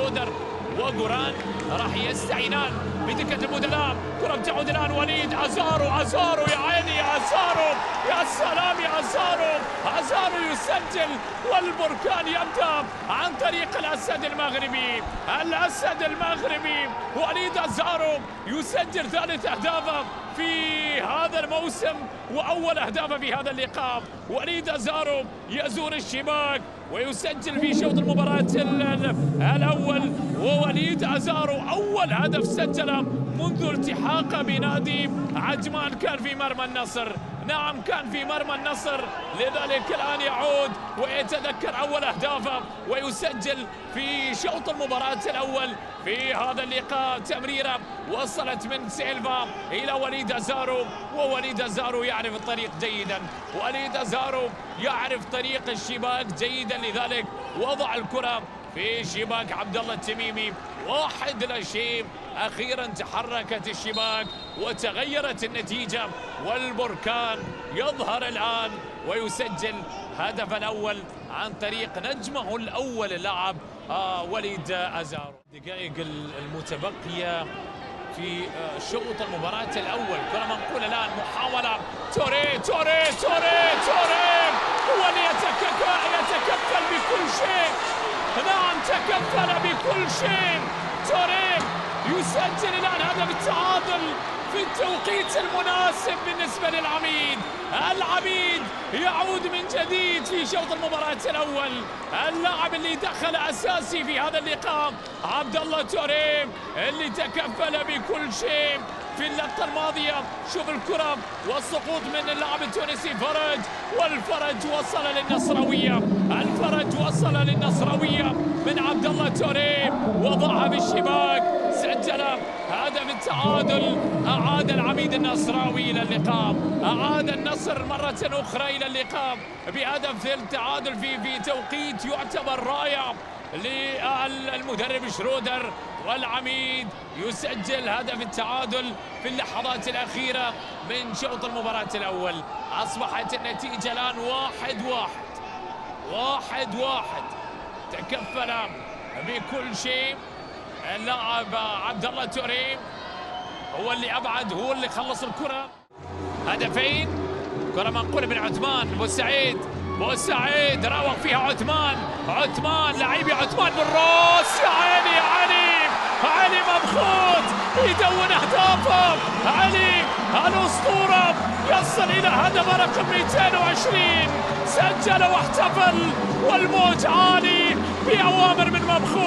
شرودر وجوران راح يستعينان بدكة البدلاء. كرة تعود الآن وليد أزارو يا عيني يا أزارو، يا سلام يا أزارو يسجل والبركان يبدأ عن طريق الأسد المغربي وليد أزارو يسجل ثالث أهدافه في هذا الموسم وأول أهدافه في هذا اللقاء. وليد أزارو يزور الشباك ويسجل في شوط المباراة الأول، ووليد أزارو أول هدف سجله منذ التحاقه بنادي عجمان كان في مرمى النصر. نعم كان في مرمى النصر، لذلك الآن يعود ويتذكر أول أهدافه ويسجل في شوط المباراة الأول في هذا اللقاء. تمريرة وصلت من سيلفا إلى وليد أزارو، ووليد أزارو يعرف الطريق جيدا، وليد أزارو يعرف طريق الشباك جيدا، لذلك وضع الكرة في شباك عبد الله التميمي 1-0. أخيرا تحركت الشباك وتغيرت النتيجة، والبركان يظهر الآن ويسجل هدف الأول عن طريق نجمه الأول اللاعب وليد أزارو. الدقائق المتبقية في شوط المباراة الأول، كرة منقولة الآن، محاولة توري هو اللي يتكفل بكل شيء. نعم تكفل بكل شيء. توري يسجل الآن هدف التعادل في التوقيت المناسب بالنسبة للعميد. العميد يعود من جديد في شوط المباراة الأول. اللاعب اللي دخل أساسي في هذا اللقاء عبد الله توري اللي تكفل بكل شيء في اللقطة الماضية. شوف الكرة والسقوط من اللاعب التونسي فرج، والفرج وصل للنصراوية من عبد الله توري، وضعها بالشباك، سجل هدف التعادل. أعاد العميد النصراوي إلى اللقاء، أعاد النصر مرة أخرى إلى اللقاء بهدف التعادل في توقيت يعتبر رائع للمدرب شرودر، والعميد يسجل هدف التعادل في اللحظات الأخيرة من شوط المباراة الأول. أصبحت النتيجة الآن 1-1. تكفل بكل شيء اللاعب عبد الله توري، هو اللي أبعد، هو اللي خلص الكرة. هدفين، كرة منقولة من عثمان بوسعيد راوغ فيها عثمان لعيبي عثمان بالراس، يا عيني علي مبخوت يدون اهدافه. علي الاسطوره يصل الى هدف رقم 220، سجل واحتفل، والموج عالي باوامر من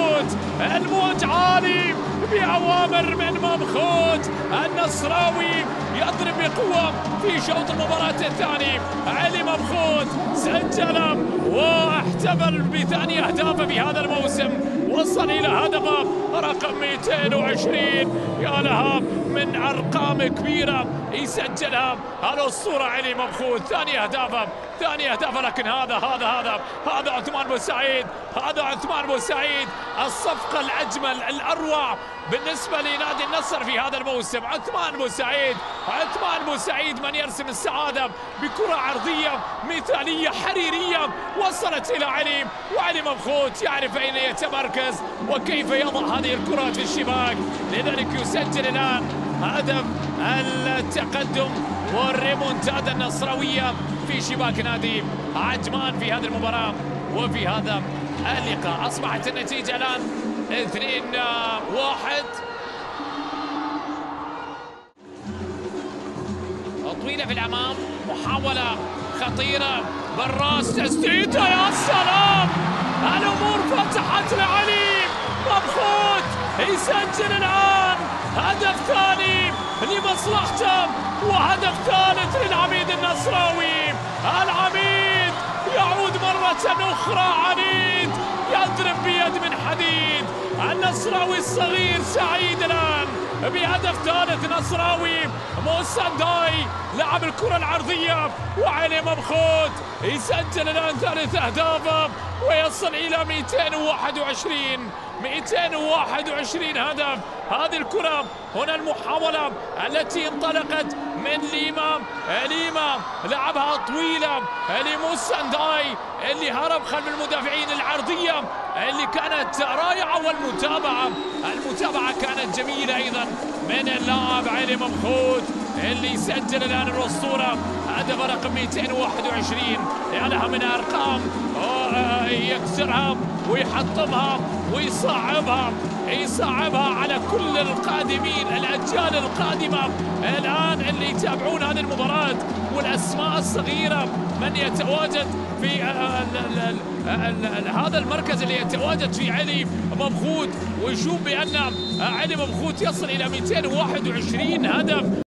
مبخوت. النصراوي يضرب بقوه في شوط المباراه الثاني. علي مبخوت سجل واحتفل بثاني اهدافه في هذا الموسم، وصل الى هدفه رقم 220. يا لها من ارقام كبيره يسجلها الاسطوره علي مبخوت. ثاني اهدافه، لكن هذا عثمان بوسعيد، الصفقه الاجمل الاروع بالنسبه لنادي النصر في هذا الموسم. عثمان بوسعيد من يرسم السعاده بكره عرضيه مثاليه حريريه وصلت الى علي، وعلي مبخوت يعرف اين يتمركز وكيف يضع هذه الكرات في الشباك، لذلك يسجل الان هدف التقدم والريمونتادا النصراويه في شباك نادي عجمان في هذه المباراه وفي هذا اللقاء. اصبحت النتيجه الان 2-1. طويله في الامام، محاوله خطيره بالراس، تسديده، يا سلام، الامور فتحت لعلي مبخوت، يسجل الان هدف ثاني لمصلحته وهدف ثالث للعميد النصراوي. العميد يعود مرة أخرى عنيد، يضرب بيد من حديد. النصراوي الصغير سعيد الآن بهدف ثالث نصراوي. موسى داي لعب الكرة العرضية، وعلي مبخوت يسجل الآن ثالث أهدافه ويصل إلى 221 هدف. هذه الكرة هنا المحاولة التي انطلقت من ليما لعبها طويلة لموسى نداي اللي هرب خلف المدافعين، العرضية اللي كانت رائعة، والمتابعة كانت جميلة أيضا من اللاعب علي ممخوت اللي يسجل الآن الأسطورة هدف رقم 221. لها من أرقام يكسرها ويحطمها ويصعبها على كل القادمين، الأجيال القادمة الآن اللي يتابعون هذه المباراة والأسماء الصغيرة من يتواجد في هذا المركز اللي يتواجد في علي ممخوت، ويشوف بأن علي ممخوت يصل إلى 221 هدف.